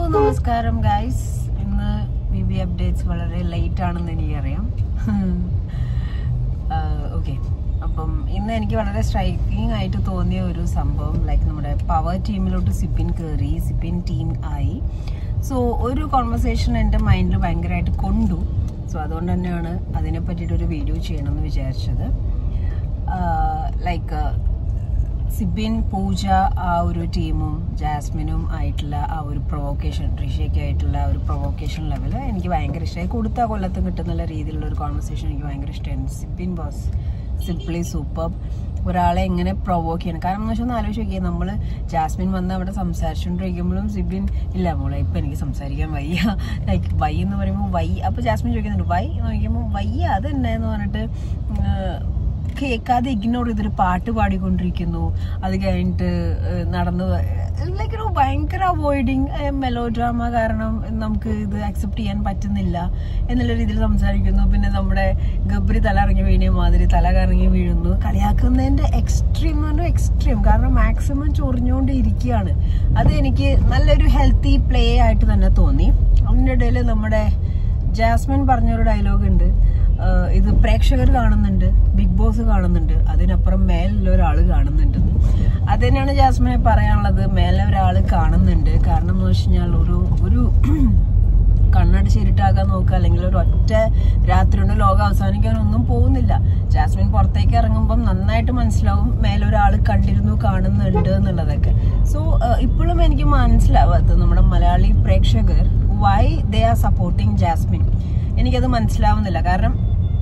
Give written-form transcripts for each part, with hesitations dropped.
നമസ്കാരം ഗൈസ്. ഇന്ന് ബിബി അപ്ഡേറ്റ്സ് വളരെ ലേറ്റ് ആണെന്ന് എനിക്കറിയാം. ഓക്കെ, അപ്പം ഇന്ന് എനിക്ക് വളരെ സ്ട്രൈക്കിംഗ് ആയിട്ട് തോന്നിയ ഒരു സംഭവം, ലൈക്ക് നമ്മുടെ പവർ ടീമിലോട്ട് സിപ്പിൻ കയറി, സിപ്പിൻ ടീം ആയി. സോ ഒരു കോൺവെർസേഷൻ എൻ്റെ മൈൻഡിൽ ഭയങ്കരമായിട്ട് കൊണ്ടു. സോ അതുകൊണ്ട് തന്നെയാണ് അതിനെ പറ്റിയിട്ടൊരു വീഡിയോ ചെയ്യണമെന്ന് വിചാരിച്ചത്. ലൈക്ക് സിബിൻ, പൂജ, ആ ഒരു ടീമും ജാസ്മിനും ആയിട്ടുള്ള ആ ഒരു പ്രൊവോക്കേഷൻ, ഋഷിയൊക്കെ ആയിട്ടുള്ള ആ ഒരു പ്രൊവോക്കേഷൻ ലെവൽ എനിക്ക് ഭയങ്കര ഇഷ്ടമായി. കൊടുത്ത കൊല്ലത്തും കിട്ടുന്നുള്ള രീതിയിലുള്ള ഒരു കോൺവെർസേഷൻ എനിക്ക് ഭയങ്കര ഇഷ്ടമായിരുന്നു. Sibin was simply super. ഒരാളെ എങ്ങനെ പ്രൊവോക്ക് ചെയ്യണം. കാരണം എന്ന് വെച്ചാൽ ഒന്ന് ആലോചിച്ച് നോക്കിയാൽ, നമ്മൾ ജാസ്മിൻ വന്ന് അവിടെ സംസാരിച്ചുകൊണ്ടിരിക്കുമ്പോഴും സിബിൻ ഇല്ല മോളെ ഇപ്പം എനിക്ക് സംസാരിക്കാൻ വയ്യ, ലൈക്ക് വൈ എന്ന് പറയുമ്പോൾ വൈ. അപ്പോൾ ജാസ്മിൻ ചോദിക്കുന്നുണ്ട് വൈ എന്ന് ചോദിക്കുമ്പോൾ വയ്യ അത് തന്നെ എന്ന് പറഞ്ഞിട്ട് കേൾക്കാതെ ഇഗ്നോർ ചെയ്തൊരു പാട്ട് പാടിക്കൊണ്ടിരിക്കുന്നു. അത് കഴിഞ്ഞിട്ട് നടന്ന് ലൈക്ക് ഒരു ഭയങ്കര അവോയ്ഡിങ് മെലോ ഡ്രാമ കാരണം നമുക്ക് ഇത് അക്സെപ്റ്റ് ചെയ്യാൻ പറ്റുന്നില്ല എന്നുള്ള രീതിയിൽ സംസാരിക്കുന്നു. പിന്നെ നമ്മുടെ ഗബ്രി തല ഇറങ്ങി വീണിയ മാതിരി തല കറങ്ങി വീഴുന്നു. കളിയാക്കുന്നതിൻ്റെ എക്സ്ട്രീം എന്ന് പറഞ്ഞാൽ എക്സ്ട്രീം, കാരണം മാക്സിമം ചൊറിഞ്ഞുകൊണ്ട് ഇരിക്കുകയാണ്. അത് എനിക്ക് നല്ലൊരു ഹെൽത്തി പ്ലേ ആയിട്ട് തന്നെ തോന്നി. അതിൻ്റെ ഇടയിൽ നമ്മുടെ ജാസ്മിൻ പറഞ്ഞൊരു ഡയലോഗ് ഉണ്ട്, ഇത് പ്രേക്ഷകർ കാണുന്നുണ്ട്, ബിഗ് ബോസ് കാണുന്നുണ്ട്, അതിനപ്പുറം മേലുള്ള ഒരാൾ കാണുന്നുണ്ട്. അത് തന്നെയാണ് ജാസ്മിനെ പറയാനുള്ളത്. മേലെ ഒരാൾ കാണുന്നുണ്ട്. കാരണം എന്ന് വെച്ച് കഴിഞ്ഞാൽ ഒരു കണ്ണടിച്ചിരിട്ടാക്കാൻ നോക്കുക, അല്ലെങ്കിൽ ഒരു ഒറ്റ രാത്രി കൊണ്ട് ലോകം അവസാനിക്കാനൊന്നും പോകുന്നില്ല. ജാസ്മിൻ പുറത്തേക്ക് ഇറങ്ങുമ്പം നന്നായിട്ട് മനസ്സിലാവും മേലൊരാൾ കണ്ടിരുന്നു, കാണുന്നുണ്ട് എന്നുള്ളതൊക്കെ. സോ ഇപ്പോഴും എനിക്ക് മനസ്സിലാവാത്തത് നമ്മുടെ മലയാളി പ്രേക്ഷകർ why they are supporting Jasmin, എനിക്കത് മനസ്സിലാവുന്നില്ല. കാരണം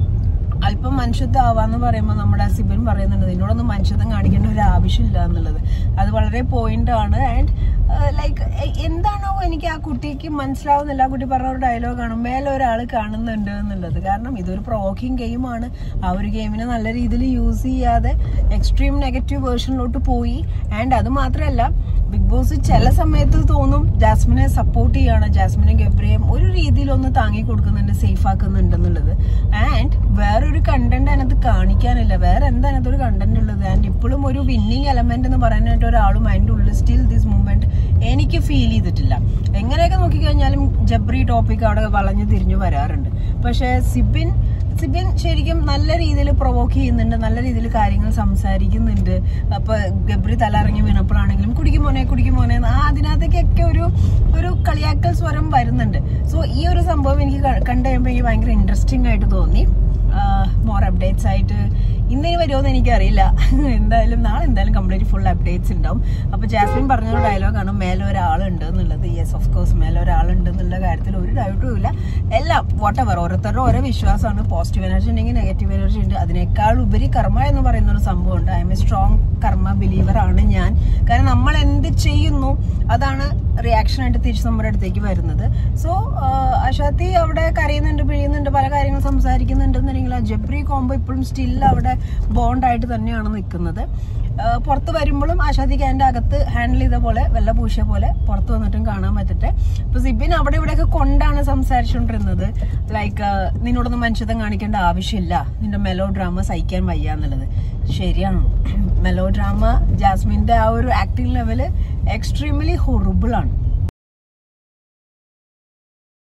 അല്പം മനുഷ്യത്വം ആവാന്ന് പറയുമ്പോൾ നമ്മുടെ സിബിൻ പറയുന്നുണ്ട് നിന്നോടൊന്നും മനുഷ്യത്വം കാണിക്കേണ്ട ഒരു ആവശ്യമില്ല എന്നുള്ളത്. അത് വളരെ പോയിന്റ് ആണ്. ആൻഡ് ലൈക്ക് എന്താണോ എനിക്ക് ആ കുട്ടിക്ക് മനസ്സിലാവുന്നില്ല. ആ കുട്ടി പറഞ്ഞ ഒരു ഡയലോഗാണ് മേലെ ഒരാൾ കാണുന്നുണ്ട് എന്നുള്ളത്. കാരണം ഇതൊരു പ്രൊവോക്കിംഗ് ഗെയിമാണ്. ആ ഒരു ഗെയിമിനെ നല്ല രീതിയിൽ യൂസ് ചെയ്യാതെ എക്സ്ട്രീം നെഗറ്റീവ് വേർഷനിലോട്ട് പോയി. ആൻഡ് അത് മാത്രമല്ല, ബിഗ് ബോസ് ചില സമയത്ത് തോന്നും ജാസ്മിനെ സപ്പോർട്ട് ചെയ്യാണ്, ജാസ്മിനെ ഗബ്രിയെയും ഒരു രീതിയിലൊന്ന് താങ്ങി കൊടുക്കുന്നുണ്ട്, സേഫ് ആക്കുന്നുണ്ടെന്നുള്ളത്. ആൻഡ് വേറൊരു കണ്ടന്റ് അതിനകത്ത് കാണിക്കാനില്ല. വേറെ എന്താ അതിനകത്തൊരു കണ്ടന്റ് ഉള്ളത്? ആൻഡ് ഇപ്പോഴും ഒരു വിന്നിങ് എലമെന്റ് എന്ന് പറയാനായിട്ട് ഒരാളും അതിൻ്റെ ഉള്ളിൽ സ്റ്റിൽ ദിസ് മൂമെന്റ് എനിക്ക് ഫീൽ ചെയ്തിട്ടില്ല. എങ്ങനെയൊക്കെ നോക്കിക്കഴിഞ്ഞാലും ജബ്രി ടോപ്പിക് അവിടെ വളഞ്ഞു തിരിഞ്ഞു വരാറുണ്ട്. പക്ഷെ സിബിൻ ശരിക്കും നല്ല രീതിയിൽ പ്രൊവോക്ക് ചെയ്യുന്നുണ്ട്, നല്ല രീതിയിൽ കാര്യങ്ങൾ സംസാരിക്കുന്നുണ്ട്. അപ്പൊ ഗബ്രി തലയിറങ്ങി വീണപ്പോഴാണെങ്കിലും കുടിക്കും മോനെ അതിനകത്തേക്കൊക്കെ ഒരു കളിയാക്കൽ സ്വരം വരുന്നുണ്ട്. സോ ഈ ഒരു സംഭവം എനിക്ക് കണ്ടു കഴിയുമ്പോൾ എനിക്ക് ഭയങ്കര ഇൻട്രസ്റ്റിംഗ് ആയിട്ട് തോന്നി. മോർ അപ്ഡേറ്റ്സ് ആയിട്ട് ഇന്നേ വരുമോയെന്ന് എനിക്കറിയില്ല. നാളെ എന്തായാലും കംപ്ലീറ്റ് ഫുൾ അപ്ഡേറ്റ്സ് ഉണ്ടാവും. അപ്പൊ ജാസ്മിൻ പറഞ്ഞൊരു ഡയലോഗാണ് മേലെ ഒരാളുണ്ട് എന്നുള്ളത്. യെസ്, ഓഫ് കോഴ്സ് മേലെ ഒരാളുണ്ട് എന്നുള്ള കാര്യത്തിൽ ഒരു ഡൗട്ടും ഇല്ല. എല്ലാം വാട്ടെവർ ഓരോരുത്തരുടെ ഓരോ വിശ്വാസമാണ്. പോസിറ്റീവ് എനർജി ഉണ്ടെങ്കിൽ നെഗറ്റീവ് എനർജി ഉണ്ട്. അതിനേക്കാൾ ഉപരി കർമ്മ എന്ന് പറയുന്ന ഒരു സംഭവം ഉണ്ട്. I am a strong karma believer ആണ് ഞാൻ. കാരണം നമ്മൾ എന്ത് ചെയ്യുന്നു അതാണ് റിയാക്ഷൻ ആയിട്ട് തിരിച്ച് നമ്മുടെ അടുത്തേക്ക് വരുന്നത്. സോ അഷാത്തി അവിടെ കരയുന്നുണ്ട്, പിഴിയുന്നുണ്ട്, പല കാര്യങ്ങൾ സംസാരിക്കുന്നുണ്ടെന്നുണ്ടെങ്കിൽ ആ ജബ്രി കോംബോ ഇപ്പോഴും സ്റ്റിൽ അവിടെ ബോണ്ടായിട്ട് തന്നെയാണ് നിൽക്കുന്നത്. പുറത്ത് വരുമ്പോഴും ആഷാദിക്ക് അതിൻ്റെ അകത്ത് ഹാൻഡിൽ ചെയ്ത പോലെ വെള്ള പൂശിയ പോലെ പുറത്ത് വന്നിട്ടും കാണാൻ പറ്റട്ടെ. ഇപ്പൊ സിബിൻ അവിടെ ഇവിടെയൊക്കെ കൊണ്ടാണ് സംസാരിച്ചുകൊണ്ടിരുന്നത്, ലൈക്ക് നിന്നോടൊന്നും മനുഷ്യത്വം കാണിക്കേണ്ട ആവശ്യമില്ല, നിന്റെ മെലോ ഡ്രാമ സഹിക്കാൻ വയ്യ എന്നുള്ളത്. ശരിയാണ്, മെലോ ഡ്രാമ ജാസ്മിന്റെ ആ ഒരു ആക്ടിങ് ലെവല് എക്സ്ട്രീംലി ഹൊറിബിൾ ആണ്.